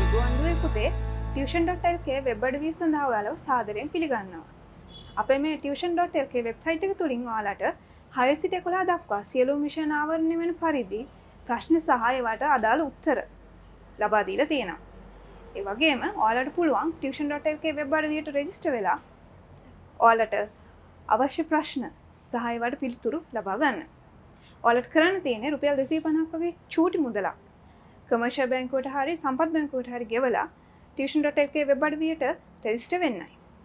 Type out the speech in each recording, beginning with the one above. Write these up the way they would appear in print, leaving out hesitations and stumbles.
ගුවන්විදුලි පුතේ tuition.lk web අඩවිය සඳහා ඔයාලව සාදරයෙන් පිළිගන්නවා. අපේ මේ tuition.lk වෙබ්සයිට් එක තුලින් ඔයාලට 6 සිට 11 දක්වා සියලුම විෂයන් ආවරණය වෙන පරිදි ප්‍රශ්න සහ ඒවට අදාළ උත්තර ලබා දීලා තියෙනවා. ඒ වගේම ඔයාලට පුළුවන් tuition.lk වෙබ් අඩවියට රෙජිස්ටර් වෙලා ඔයාලට අවශ්‍ය ප්‍රශ්න සහ ඒවට පිළිතුරු ලබා ගන්න. ඔයාලට කරන්න තියෙන්නේ රුපියල් 250ක් වගේ චූටි මුදලක් කමර්ෂියල් බැංකුවට හරි සම්පත් බැංකුවට හරි ගෙවලා tuition.lk වෙබ් අඩවියට රෙජිස්ටර් වෙන්නයි.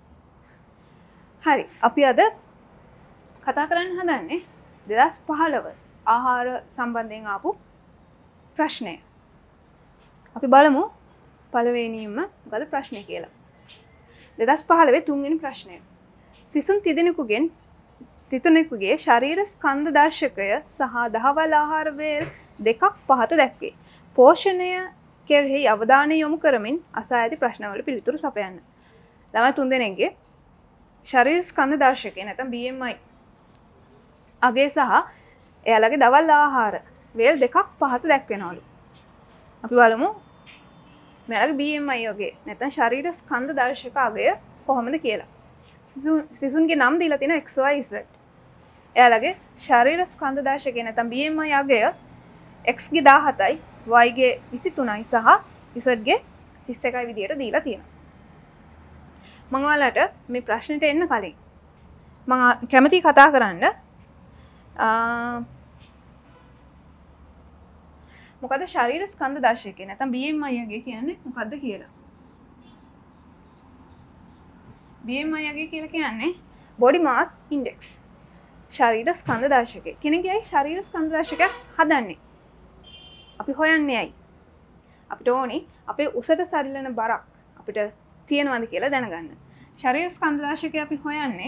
හරි, අපි අද කතා කරන්න හදන්නේ 2015 ආහාර සම්බන්ධයෙන් ආපු ප්‍රශ්නය. අපි බලමු පළවෙනිම මොකද ප්‍රශ්නේ කියලා. 2015 තුන්වෙනි ප්‍රශ්නය. සිසුන් තිදෙනෙකුගේ ශරීර ස්කන්ධ දර්ශකය සහ දහවල් ආහාර වේල් දෙකක් පහත දැක්වේ. පෝෂණය කෙරෙහි අවධානය යොමු කරමින් අසා ඇති ප්‍රශ්නවලට පිළිතුරු සපයන්න. ළමයි තුන්දෙනෙක්ගේ ශරීර ස්කන්ධ දර්ශකය නැත්නම් BMI අගේ සහ එයාලගේ දවල් ආහාර වේල් දෙකක් පහත දැක්වෙනවලු. අපි බලමු මෙයාලගේ BMI අගේ නැත්නම් ශරීර ස්කන්ධ දර්ශක අගය කොහොමද කියලා. සිසුන්ගේ නම් දීලා තියෙන XYZ. එයාලගේ ශරීර ස්කන්ධ දර්ශකය නැත්නම් BMI අගය X ගේ 17යි y ගේ 23යි සහ z ගේ 31යි විදියට දීලා තියෙනවා. මම ඔයාලට මේ ප්‍රශ්නෙට එන්න කලින් මම කැමතියි කතා කරන්න මොකද ශරීර ස්කන්ධ දර්ශකය නැත්නම් BMI අගය කියන්නේ මොකද්ද කියලා. BMI අගය කියලා කියන්නේ body mass index. ශරීර ස්කන්ධ දර්ශකය. කෙනෙක්ගේ ශරීර ස්කන්ධ දර්ශකයක් හදන්නේ අපි හොයන්නේ ඇයි? අපිට ඕනි අපේ උසට සරිලන බරක් අපිට තියෙනවද කියලා දැනගන්න. ශරීර ස්කන්ධ දර්ශකය අපි හොයන්නේ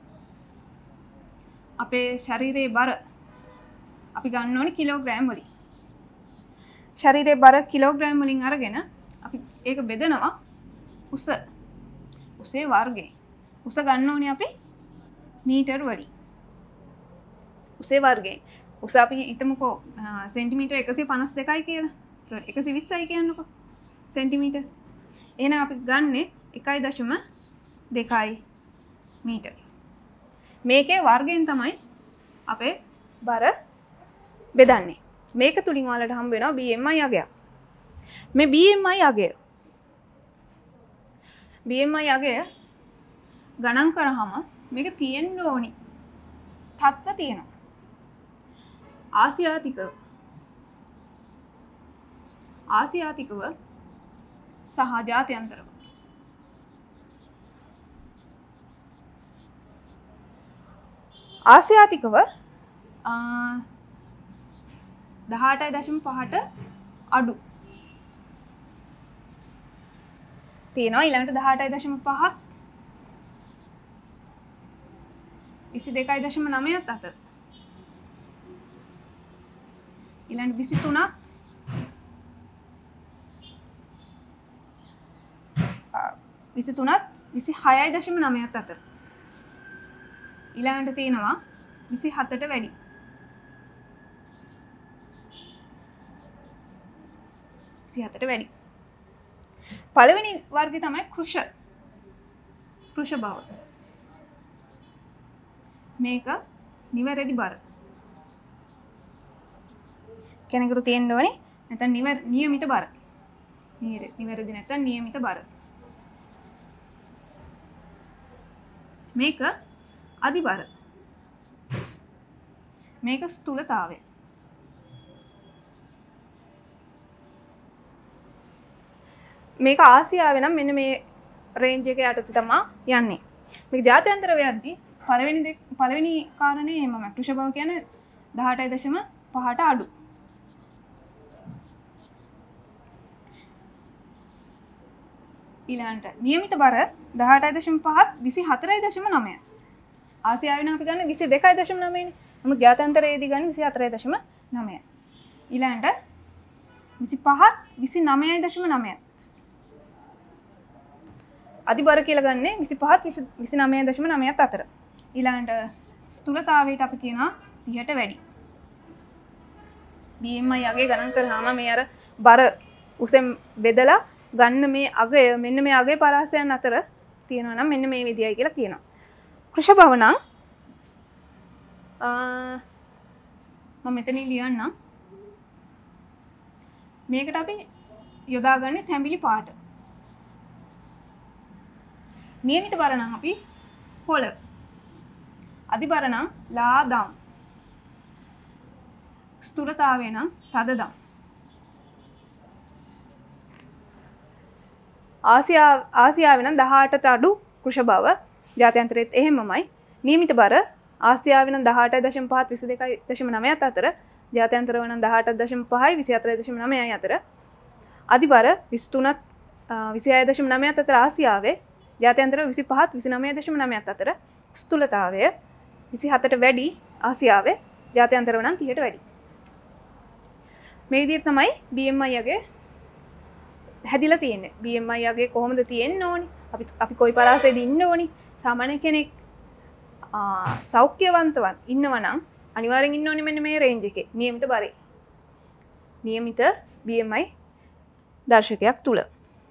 අපේ ශරීරයේ බර අපි ගන්න ඕනි කිලෝග්‍රෑම් වලින්. ශරීරයේ බර කිලෝග්‍රෑම් වලින් අරගෙන අපි ඒක බෙදනවා උසේ වර්ගයෙන්. උස ගන්න ඕනි අපි මීටර් වලින්. උසේ වර්ගයෙන්. උස අපි හිතමුකෝ සෙන්ටිමීටර් 152යි කියලා. සෝරි 120යි කියන්නකෝ. සෙන්ටිමීටර්. එහෙනම් අපි ගන්නෙ 1.2 මීටර්. මේකේ වර්ගයෙන් තමයි අපේ බර බෙදන්නේ. මේක තුලින් ඔයාලට හම්බ වෙනවා BMI අගය. මේ BMI අගය ගණන් කරාම මේක තියෙන්න ඕනි. තත්ත්ව තියෙනවා. ආසියාතිකව සහ ජාත්‍යන්තරව. ආසියාතිකව 18.5ට අඩු තියෙනවා. ඊළඟට 18.5ත් 22.9ත් අතර. ඊළඟ 23ත් 26.9ත් අතර. ඊළඟට තියෙනවා 27ට වැඩි. 27ට වැඩි. පළවෙනි වර්ගය තමයි කෘෂ බව. මේක නිවැරදි බර. කෙනෙකුට තියෙන්න ඕනේ නැත්නම් නියමිත බර. නිවැරදි නැත්නම් නියමිත බර. මේක අධි බර. මේක ස්ථූලතාවය. මේක ආසියාවේ නම් මෙන්න මේ රේන්ජ් එක යටතේ තමයි යන්නේ. මේක ජාත්‍යන්තර වෙද්දී පළවෙනි කාරණේ මම කෘෂ බව කියන්නේ 18.5ට අඩු. ඊළඟට නියමිත බර 18.5ත් 24.9. ආසියාවේ නම් අපි ගන්න 22.9 නේ. නමුත් ජාත්‍යන්තරයේදී ගන්න 24.9. ඊළඟට 25ත් 29.9. අධි බර කියලා ගන්නේ 25ත් 29.9ත් අතර. ඊළඟට ස්ථූලතාවයට අපි කියනවා 30ට වැඩි. BMI යගේ ගණන් කරාම මේ අර බර උසෙන් බෙදලා ගන්න මේ අගය මෙන්න මේ අගය පරාසයන් අතර තියෙනවා නම් මෙන්න මේ විදියයි කියලා කියනවා. කෘෂභව නම් මම මෙතනින් ලියන්නම්. මේකට අපි යොදාගන්නේ තැඹිලි පාට. නියමිත බර නම් අපි පොළ. අධිබර නම් ලාදම්. ස්ථූලතාවය නම් තදදම්. ආසියාවේ නම් 18ට අඩු කෘෂභව ජාත්‍යන්තරයේත් එහෙමමයි. නියමිත බර ආසියාවේ නම් 18.5 22.9 අතර ජාත්‍යන්තරව නම් 18.5 24.9 අතර. අධිබර 23ත් 26.9 අතර ආසියාවේ ජාත්‍යන්තරව 25ත් 29.9 අතර. ස්ථූලතාවය 27ට වැඩි ආසියාවේ ජාත්‍යන්තරව නම් 30ට වැඩි. මේ විදිහට තමයි BMI යගේ හැදිලා තියෙන්නේ. BMI යගේ කොහොමද තියෙන්න ඕනි? අපි කොයි පරාසෙද ඉන්න ඕනි? සාමාන්‍ය කෙනෙක් සෞඛ්‍යවන්තව ඉන්නවා නම් අනිවාර්යෙන් ඉන්න ඕනේ මෙන්න මේ රේන්ජ් එකේ. නියමිත බරේ. නියමිත BMI දර්ශකයක් තුල.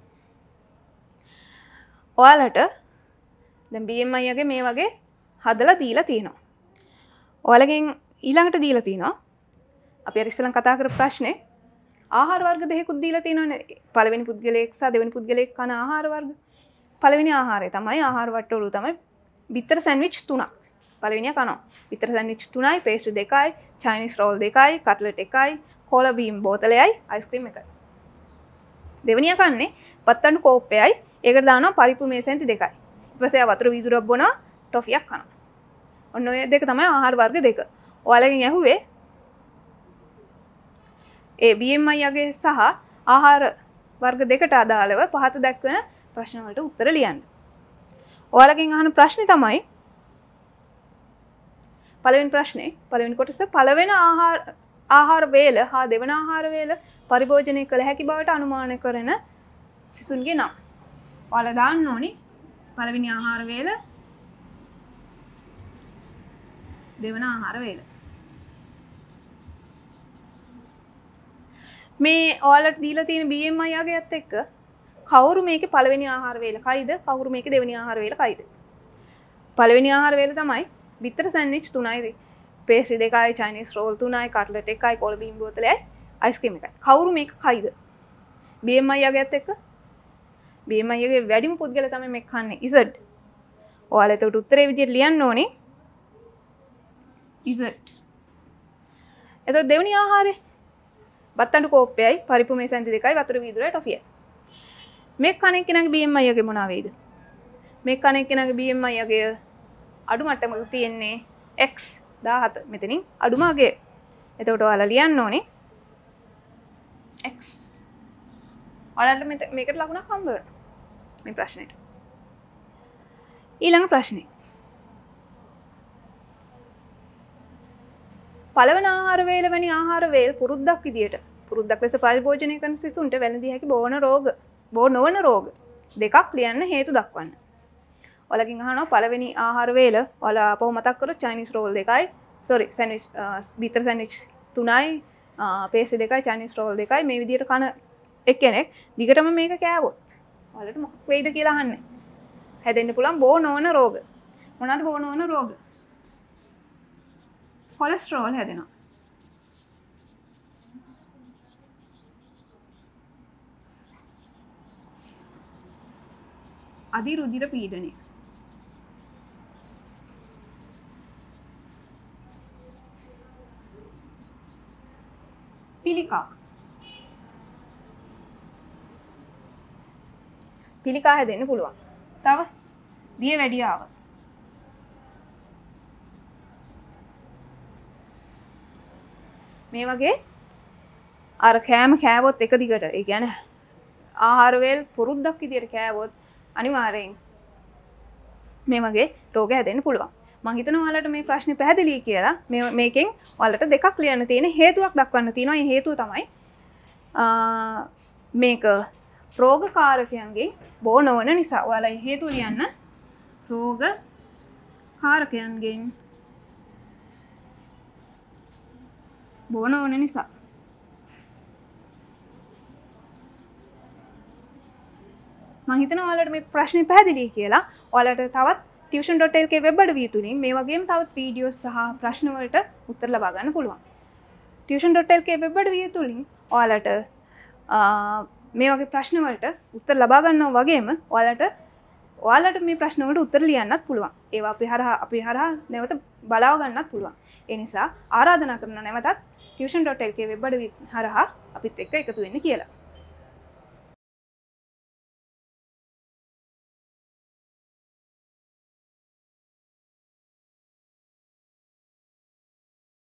ඔයාලට දැන් BMI යගේ මේ වගේ හදලා දීලා තියෙනවා. ඔයාලගෙන් ඊළඟට දීලා තියෙනවා. අපි අර ඉස්සෙල්ලා කතා කරපු ප්‍රශ්නේ ආහාර වර්ග දෙකකුත් දීලා තියෙනවානේ. පළවෙනි පුද්ගලයෙක් සහ දෙවෙනි පුද්ගලයෙක් කන ආහාර වර්ග. පළවෙනි ආහාරය තමයි ආහාර වට්ටෝරුව තමයි බිත්තර සෑන්ඩ්විච් 3ක්. පළවෙනිය කනවා. බිත්තර සෑන්ඩ්විච් 3යි, පේස්ට්‍රි 2යි, චයිනීස් රෝල් 2යි, කට්ලට් 1යි, කෝලා බීම් බෝතලයයි, අයිස්ක්‍රීම් 1යි. දෙවෙනිය කන්නේ පත්තණු කෝප්පයයි. ඒකට දානවා පරිප්පු මේසෙන්ති 2යි. ඊට පස්සේ වතුර වීදුරක් බොනවා, ටොෆියක් කනවා. ඔන්න ඔය දෙක තමයි ආහාර වර්ග දෙක. ඔයාලගෙන් ඇහුවේ ඒ BMI යගේ සහ ආහාර වර්ග දෙකට අදාළව පහත දක්වන ප්‍රශ්න වලට උත්තර ලියන්න. ඔයාලගෙන් අහන ප්‍රශ්නේ තමයි පළවෙනි ප්‍රශ්නේ පළවෙනි කොටස පළවෙනි ආහාර වේල හා දෙවන ආහාර වේල පරිභෝජනය කළ හැකි බවට අනුමාන කරන සිසුන්ගේ නම්. ඔයාලා දාන්න ඕනි පළවෙනි ආහාර වේල දෙවන ආහාර වේල. මේ ඔයාලට දීලා තියෙන BMI යගේත් එක්ක කවුරු මේකේ පළවෙනි ආහාර වේල කයිද කවුරු මේකේ දෙවෙනි ආහාර වේල කයිද? පළවෙනි ආහාර වේල තමයි බිත්තර සෑන්ඩ්විච් 3යි, පේස්ට්‍රි 2යි, චයිනීස් රෝල් 3යි, කට්ලට් 1යි, කෝලා බීම් බෝතලයයි, අයිස්ක්‍රීම් 1යි. කවුරු මේක කයිද? BMI යගේත් එක්ක BMI යගේ වැඩිම පුද්ගලයා තමයි මේක කන්නේ Z. ඔයාලා ඒකට උත්තරේ විදියට ලියන්න ඕනේ Z. එතකොට දෙවෙනි ආහාරේ බත්තණ්ඩු කෝප්පයයි, පරිප්පු මේසෙන්ති 2යි, වතුර වීදුරයි, ටොෆියයි. මේ කණේ කෙනාගේ BMI යගේ මොනවා වේද? මේ කණේ කෙනාගේ BMI යගේ අඩු මට්ටමක තියෙන්නේ x 17. මෙතනින් අඩුම අගය. එතකොට ඔයාලා ලියන්න ඕනේ x. ඔයාලට මේකට ලකුණක් හම්බ වෙනවා මේ ප්‍රශ්නෙට. ඊළඟ ප්‍රශ්නේ. පළවෙනි ආහාර වේල වැනි ආහාර වේල් පුරුද්දක් ලෙස පරිභෝජනය කරන සිසුන්ට වැළඳිය හැකි බෝ නොවන රෝග දෙකක් ලියන්න හේතු දක්වන්න. ඔයාලගෙන් අහනවා පළවෙනි ආහාර වේල ඔයාලා අපව මතක් කරොත් චයිනීස් රෝල් 2යි, සෑන්ඩ්විච් බිත්තර සෑන්ඩ්විච් 3යි, පේස්ට්‍රි 2යි, චයිනීස් රෝල් 2යි මේ විදිහට කන එක්කෙනෙක් දිගටම මේක කෑවොත් ඔයාලට මොකක් වෙයිද කියලා අහන්නේ. හැදෙන්න පුළුවන් බෝ නොවන රෝග. මොනවාද බෝ නොවන රෝග? කොලෙස්ටරෝල් හැදෙනවා. අධිරුධිර පීඩනය. පිළිකා. පිළිකා හැදෙන්න පුළුවන්. තව දියවැඩියාව. මේ වගේ අර කෑම කෑවොත් එක දිගට ඒ කියන්නේ ආහාර වේල් පුරුද්දක් විදියට කෑවොත් අනිවාර්යෙන් මේ වගේ රෝග හැදෙන්න පුළුවන්. මම හිතනවා ඔයාලට මේ ප්‍රශ්නේ පැහැදිලි කියලා. මේකෙන් ඔයාලට දෙකක් ලියන්න තියෙන හේතුවක් දක්වන්න තියෙනවා. ඒ හේතුව තමයි මේක රෝගකාරකයන්ගේ බෝ නොවන නිසා. ඔයාලා මේ හේතුව ලියන්න රෝගකාරකයන්ගෙන් බෝ නොවන නිසා. මම හිතනවා ඔයාලට මේ ප්‍රශ්නේ පැහැදිලි කියලා. ඔයාලට තවත් tuition.lk වෙබ් අඩවිය තුලින් මේ වගේම තවත් වීඩියෝස් සහ ප්‍රශ්න වලට උත්තර ලබා ගන්න පුළුවන්. tuition.lk වෙබ් අඩවිය තුලින් ඔයාලට මේ වගේ ප්‍රශ්න වලට උත්තර ලබා ගන්නවා වගේම ඔයාලට මේ ප්‍රශ්න වලට උත්තර ලියන්නත් පුළුවන්. ඒවා අපි හරහා නැවත බලාව ගන්නත් පුළුවන්. ඒ නිසා ආරාධනා කරනවා නැවතත් tuition.lk වෙබ් අඩවිය හරහා අපිත් එක්ක එකතු වෙන්න කියලා.